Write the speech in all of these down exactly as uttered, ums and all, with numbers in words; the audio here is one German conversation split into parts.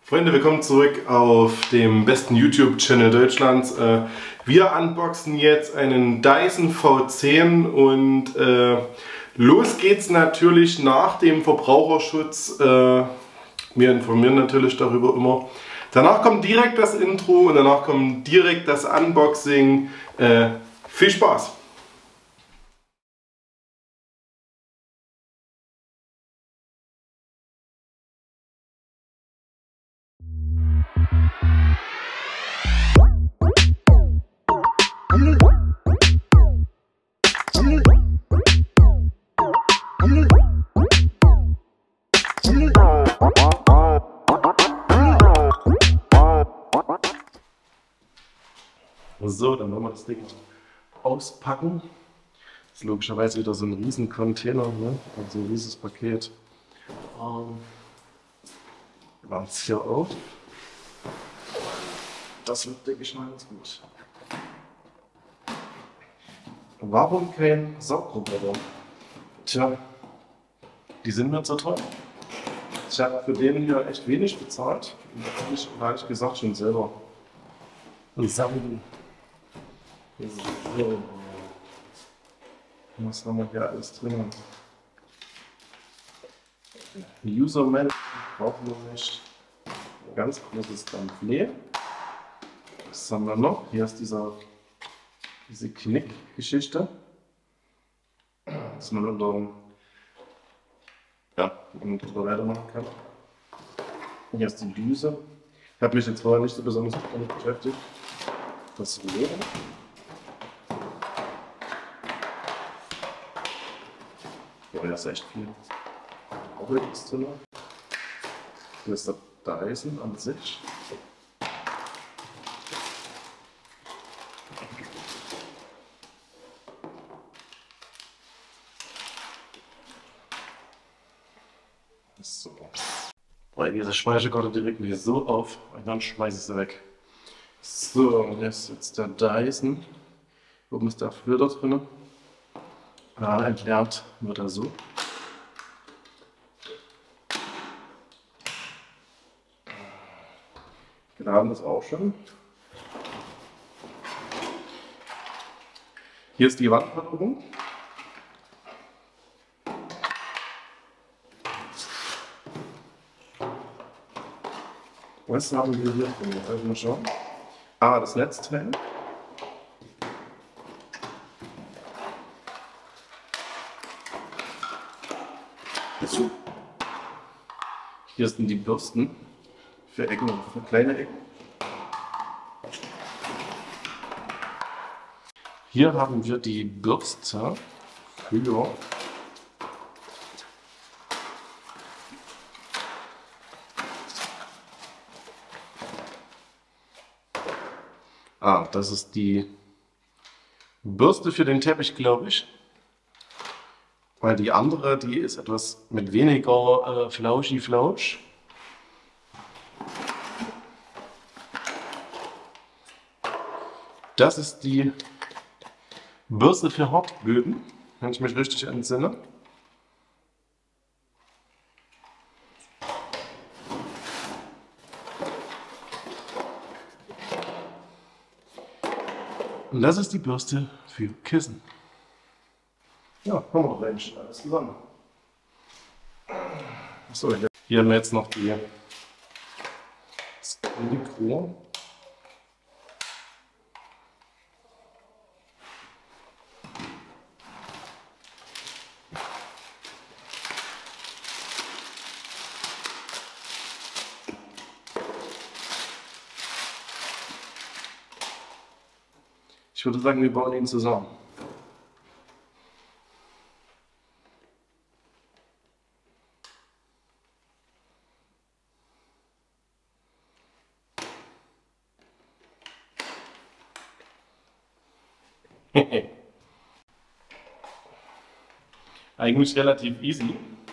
Freunde, willkommen zurück auf dem besten YouTube-Channel Deutschlands. Äh, wir unboxen jetzt einen Dyson V zehn und äh, los geht's natürlich nach dem Verbraucherschutz. Äh, wir informieren natürlich darüber immer. Danach kommt direkt das Intro und danach kommt direkt das Unboxing. Äh, viel Spaß! So, dann wollen wir das Ding auspacken. Das ist logischerweise wieder so ein riesen Container, ne? Also ein rieses Paket. Ähm, machen es hier auf. Das wird, denke ich mal, ganz gut. Warum kein Saugroboter? Tja, die sind mir zu teuer. Ich habe für den hier echt wenig bezahlt. Und da habe ich ehrlich gesagt schon selber saugen. So. Was haben wir hier alles drin? User Management brauchen wir nicht. Ein ganz großes Pamphlet. Was haben wir noch? Hier ist dieser, diese Knick-Geschichte, dass man unter, ja, unter weitermachen kann. Hier ist die Düse. Ich habe mich jetzt vorher nicht so besonders damit beschäftigt. Das Rohr. Oh, da ist echt viel. Auch nichts drin. Hier ist der Dyson an sich. So. Weil diese Speicherkarte direkt wieder so auf und dann schmeiße ich sie weg. So, und jetzt ist der Dyson. Oben ist der Filter drin. Ja, entleert wird er so. Geladen ist auch schon. Hier ist die Wandverlobung. Was haben wir hier drin? Jetzt mal schauen. Ah, das Netzteil. Hier sind die Bürsten für Ecken und für kleine Ecken. Hier haben wir die Bürste für Ah, das ist die Bürste für den Teppich, glaube ich. Weil die andere, die ist etwas mit weniger äh, Flauschi-Flausch. Das ist die Bürste für Hartböden, wenn ich mich richtig entsinne. Und das ist die Bürste für Kissen. Ja, haben wir doch eigentlich alles zusammen. Achso, hier haben wir jetzt noch die das Mikro. Ich würde sagen, wir bauen ihn zusammen. Eigentlich relativ easy.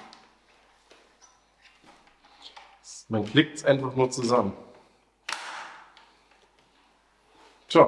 Man klickt es einfach nur zusammen. Tja.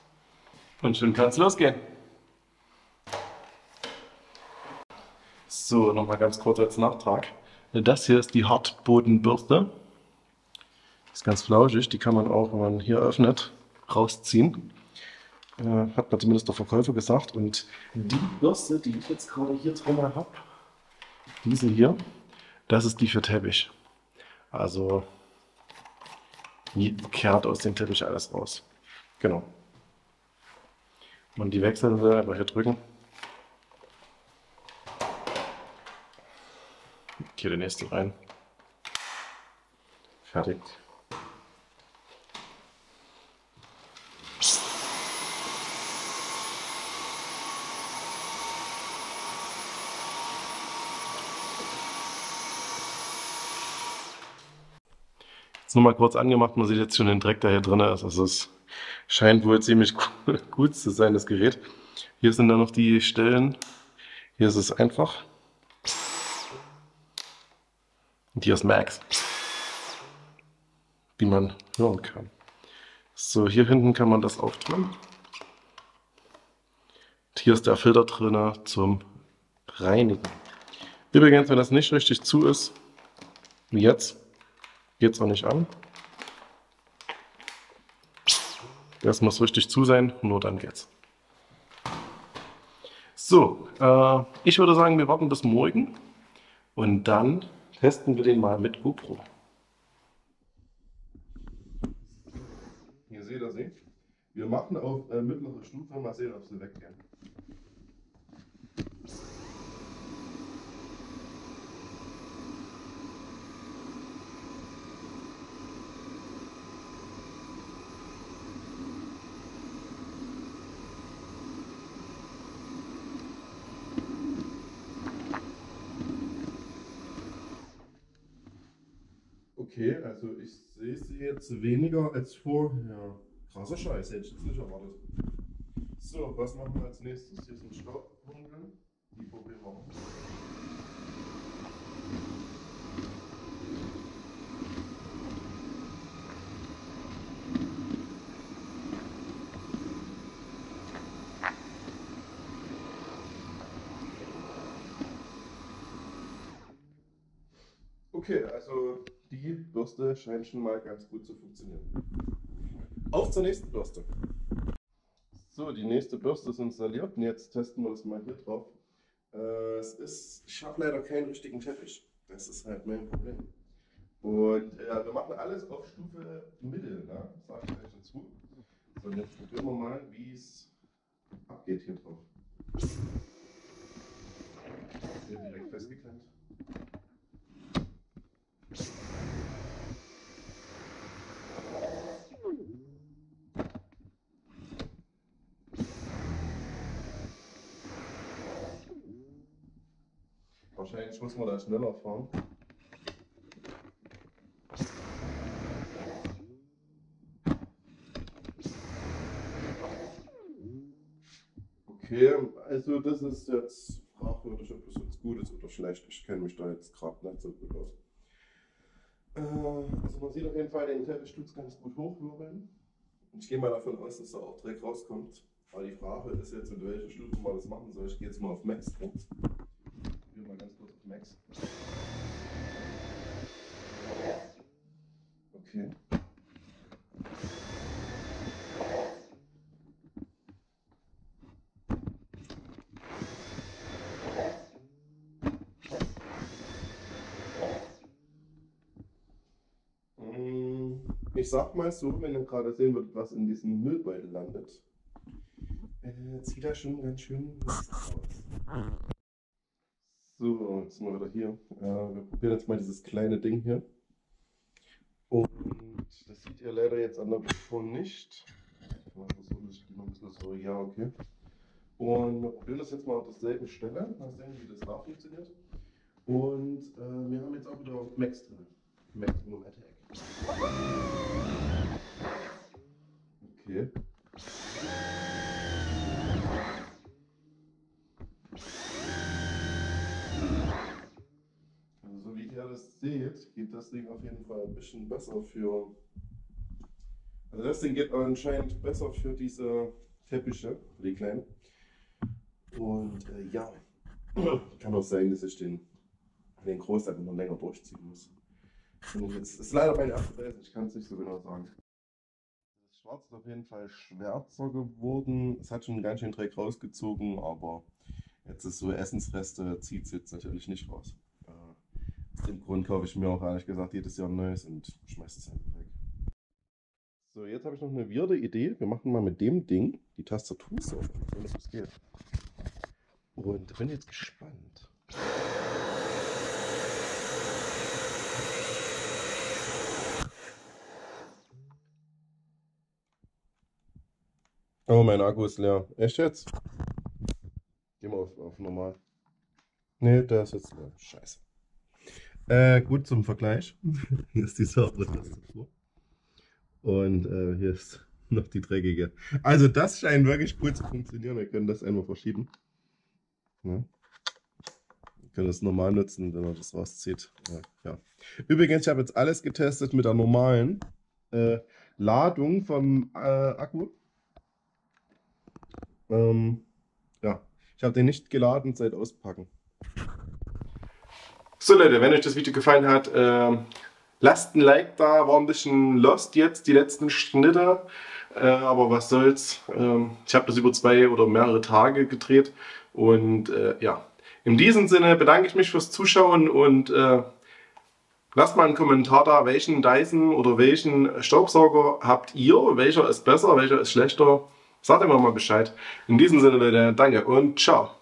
Und schon kann es losgehen. So, nochmal ganz kurz als Nachtrag. Das hier ist die Hartbodenbürste. Ist ganz flauschig, die kann man auch, wenn man hier öffnet, rausziehen. Äh, hat mir zumindest der Verkäufer gesagt. Und die Bürste, die ich jetzt gerade hier drin habe, diese hier, das ist die für Teppich. Also, die kehrt aus dem Teppich alles raus. Genau. Und die wechseln wir einfach hier drücken. Hier den nächsten rein. Fertig. Jetzt nur mal kurz angemacht, man sieht jetzt schon den Dreck, der hier drin ist. Also es scheint wohl ziemlich gut zu sein, das Gerät. Hier sind dann noch die Stellen. Hier ist es einfach. Und hier ist Max, wie man hören kann. So, hier hinten kann man das auftun. Und hier ist der Filter drin zum Reinigen. Übrigens, wenn das nicht richtig zu ist, wie jetzt, geht es auch nicht an. Das muss richtig zu sein, nur dann geht's. So, äh, ich würde sagen, wir warten bis morgen und dann testen wir den mal mit GoPro. Hier seht ihr sie. Wir machen auf äh, mittlere Stufe, mal sehen, ob sie weggehen. Okay, also ich sehe sie jetzt weniger als vorher. Krasser Scheiß, hätte ich jetzt nicht erwartet. So, was machen wir als nächstes? Hier sind Staubwundeln. Die probieren wir auch. Okay, also die Bürste scheint schon mal ganz gut zu funktionieren. Auf zur nächsten Bürste. So, die nächste Bürste ist installiert und jetzt testen wir das mal hier drauf. Äh, es ist, ich habe leider keinen richtigen Teppich. Das ist halt mein Problem. Und äh, wir machen alles auf Stufe Mittel, ne? Sag ich gleich dazu. So, und jetzt probieren wir mal, wie es abgeht hier drauf. Hier direkt festgeklemmt. Wahrscheinlich muss man da schneller fahren. Okay, also das ist jetzt fragwürdig, ob das jetzt gut ist oder schlecht. Ich kenne mich da jetzt gerade nicht so gut aus. Äh, also man sieht auf jeden Fall, den Teppich tut es ganz gut hochwirbeln. Ich gehe mal davon aus, dass da auch Dreck rauskommt. Aber die Frage ist jetzt, in welcher Stufe man das machen soll. Ich gehe jetzt mal auf Max drauf. Ich gehe mal ganz kurz auf Max. Okay. Ich sag mal so, wenn ihr gerade sehen würdet, was in diesem Müllbeutel landet, äh, zieht er schon ganz schön Mist raus. So, jetzt sind wir wieder hier. Äh, wir probieren jetzt mal dieses kleine Ding hier. Und das seht ihr leider jetzt an der GoPro nicht. Ich mache das noch ein bisschen so, ja, okay. Und wir probieren das jetzt mal auf derselben Stelle. Mal sehen, wie das da funktioniert. Und äh, wir haben jetzt auch wieder Max drin. Maximum Attack. Okay. Also so wie ihr das seht, geht das Ding auf jeden Fall ein bisschen besser für... Also das Ding geht anscheinend besser für diese Teppiche, für die kleinen. Und äh, ja, Kann auch sein, dass ich den, den Großteil noch länger durchziehen muss. Es ist leider meine erste Fräse, ich kann es nicht so genau sagen. Das Schwarz ist auf jeden Fall schwärzer geworden. Es hat schon ganz schön Dreck rausgezogen, aber jetzt ist so Essensreste, zieht es jetzt natürlich nicht raus. Äh, aus dem Grund kaufe ich mir auch ehrlich gesagt jedes Jahr ein neues und schmeiße es einfach weg. So, jetzt habe ich noch eine weirde Idee. Wir machen mal mit dem Ding die Tastatur so, wenn es geht. Und bin jetzt gespannt. Oh, mein Akku ist leer. Echt jetzt? Geh mal auf, auf normal. Ne, der ist jetzt leer. Scheiße. Äh, gut zum Vergleich. Hier ist die Server-Tastatur. Und äh, hier ist noch die dreckige. Also das scheint wirklich gut zu funktionieren. Wir können das einmal verschieben. Ja. Wir können das normal nutzen, wenn man das rauszieht. Ja, ja. Übrigens, ich habe jetzt alles getestet mit der normalen äh, Ladung vom äh, Akku. Ähm, ja, ich habe den nicht geladen seit Auspacken. So Leute, wenn euch das Video gefallen hat, äh, lasst ein Like da. War ein bisschen lost jetzt, die letzten Schnitte. Äh, aber was soll's. Ähm, ich habe das über zwei oder mehrere Tage gedreht. Und äh, ja, in diesem Sinne bedanke ich mich fürs Zuschauen und äh, lasst mal einen Kommentar da, welchen Dyson oder welchen Staubsauger habt ihr? Welcher ist besser, welcher ist schlechter? Sagt immer mal Bescheid. In diesem Sinne Leute, danke und ciao.